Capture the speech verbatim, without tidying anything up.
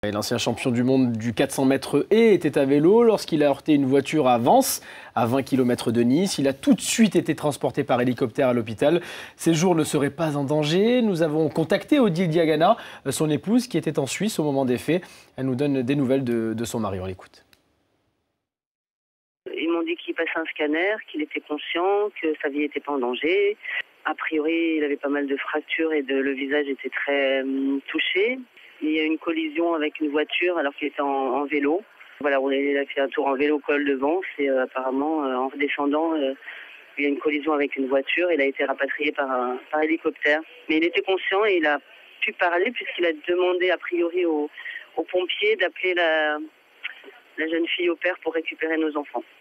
L'ancien champion du monde du quatre cents mètres haies était à vélo lorsqu'il a heurté une voiture à Vence, à vingt kilomètres de Nice. Il a tout de suite été transporté par hélicoptère à l'hôpital. Ses jours ne seraient pas en danger. Nous avons contacté Odile Diagana, son épouse, qui était en Suisse au moment des faits. Elle nous donne des nouvelles de, de son mari. On l'écoute. Ils m'ont dit qu'il passait un scanner, qu'il était conscient, que sa vie n'était pas en danger. A priori, il avait pas mal de fractures et de, le visage était très hum, touché. Il y a eu une collision avec une voiture alors qu'il était en, en vélo. Voilà, on a fait un tour en vélo col de Vence et euh, apparemment, euh, en redescendant, euh, il y a eu une collision avec une voiture. Il a été rapatrié par, un, par hélicoptère. Mais il était conscient et il a pu parler puisqu'il a demandé a priori aux, aux pompiers d'appeler la, la jeune fille au père pour récupérer nos enfants.